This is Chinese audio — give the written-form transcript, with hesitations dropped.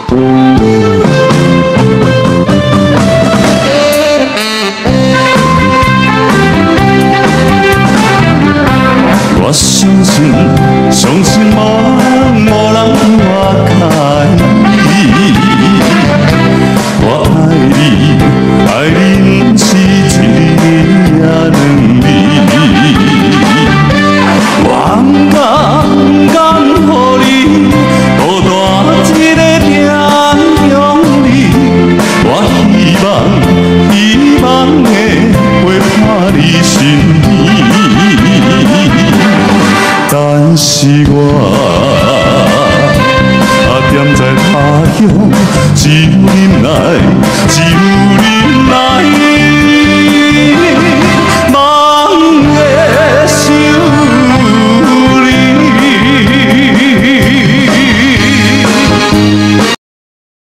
我相信，相信无人比我较爱你。我爱你，爱你不是一日也两日。我不甘予你孤单一个定向你。我希望的会伴你身边。但是我踮在他乡，只有忍耐，只有忍耐。